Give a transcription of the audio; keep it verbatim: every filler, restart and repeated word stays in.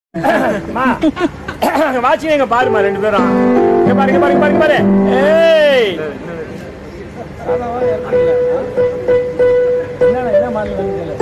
வாட்சிங்க எங்க பாருமா ரெண்டு பேரும் இங்க பாருங்க பாருங்க பாருங்க பாரு ஏய் என்ன என்ன மாதிரி வந்து